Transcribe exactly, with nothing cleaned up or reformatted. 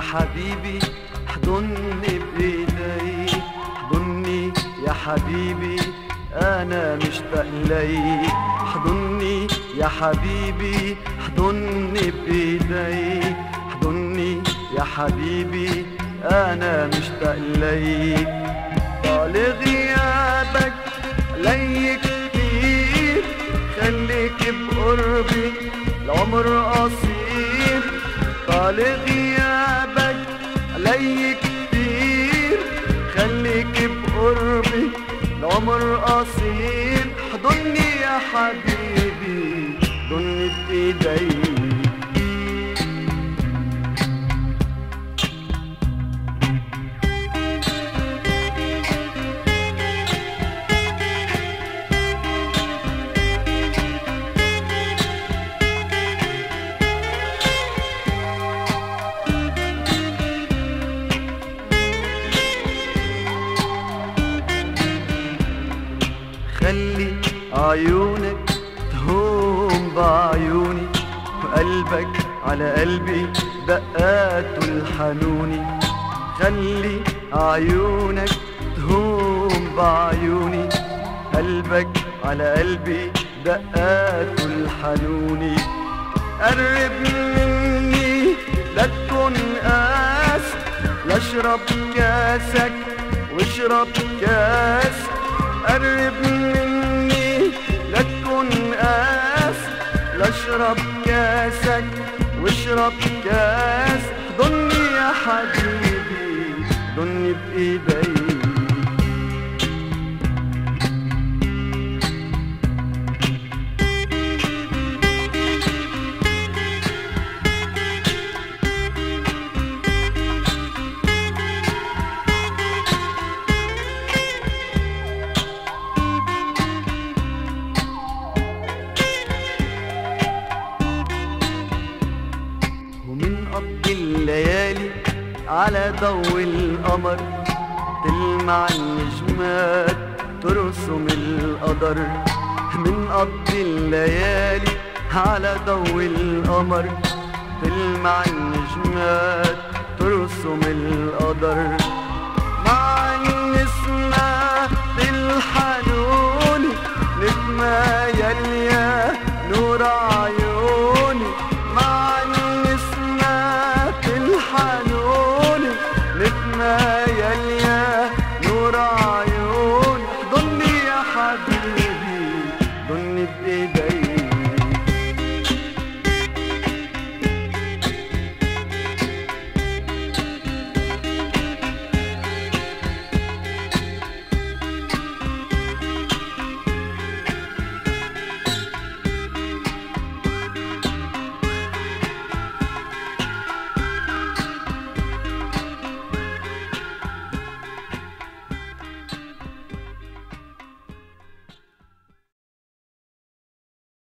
حبيبي احضني بايديك، احضني يا حبيبي انا مشتاق ليك، احضني يا حبيبي احضني بايديك، احضني يا حبيبي انا مشتاق ليك. طال غيابك علي كتير، خليك بقربي العمر قصير. طال غيابك علي كتير، خليك بقربي العمر قصير. احضني يا حبيبي احضني بايديك. خلي عيونك تهون بعيوني، وقلبك على قلبي دقاته الحنوني. خلي عيونك تهون بعيوني، قلبك على قلبي دقاته الحنوني. قرب مني لا تكون قاسي، لا اشرب كاسك واشرب كاس. قرب مني لا تكون قاسي، لا اشرب كاسك واشرب كاس. احضني يا حبيبي احضني بايديك. ومنقضي الليالي على ضوء القمر، تلمع النجمات ترسم القدر. منقضي الليالي على ضوء القمر، تلمع النجمات ترسم القدر. مع النسمات الحنوني نتمايل يا نور عيوني. مع النسمات الحنوني نتمايل يا نور عيوني. احضني يا حبيبي احضني بايديك.